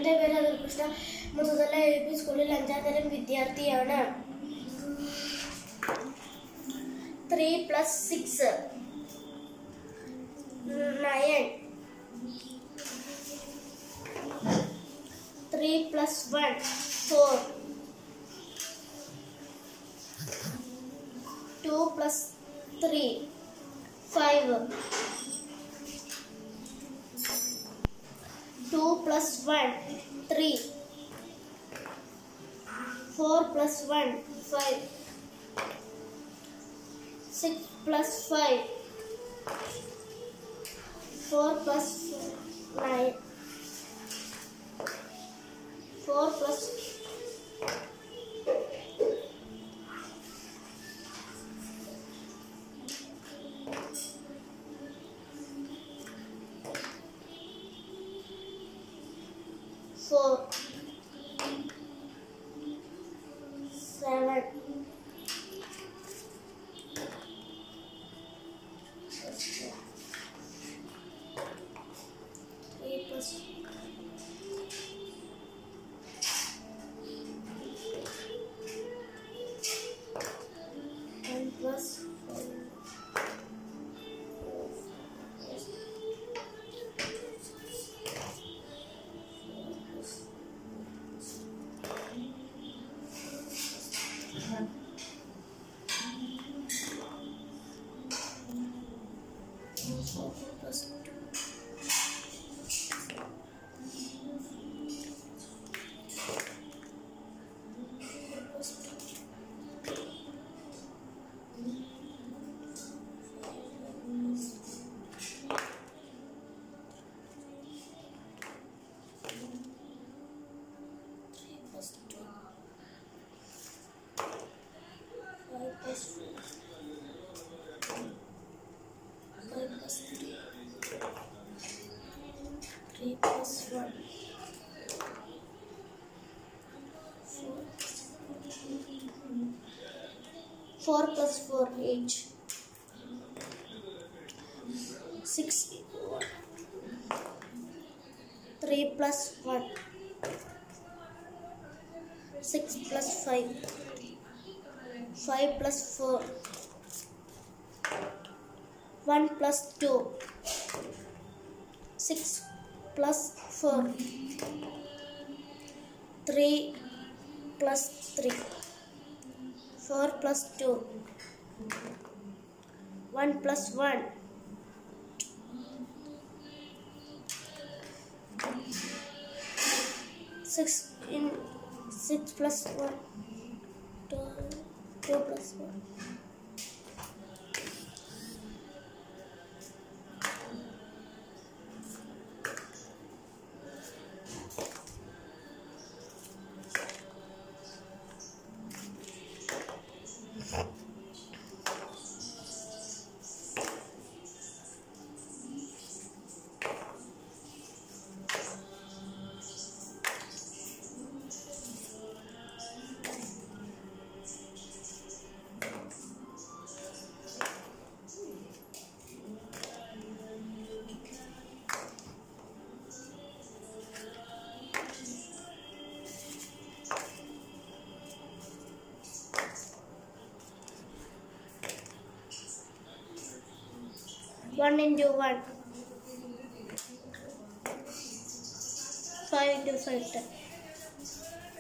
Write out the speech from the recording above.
എൻ്റെ പേര് അതുൽകൃഷ്ണ. മുത്തതല LP സ്കൂളിൽ 5ാം തരം വിദ്യാർത്ഥിയാണ്. 3 + 6 9. 3 + 1 4. 2 + 3 5. 2 + 1 3. 4 + 1 5. 6 + 5 4 + 9. 4 + 4 7. 8 + 1 + 3 + 1 4 + 4 8. 6 3 + 1 6 + 5 5 + 4 1 + 2 6 + 4 3 + 3 4 + 2 1 + 1 6 + 1 2 + 1 1 × 1 5 × 5 10.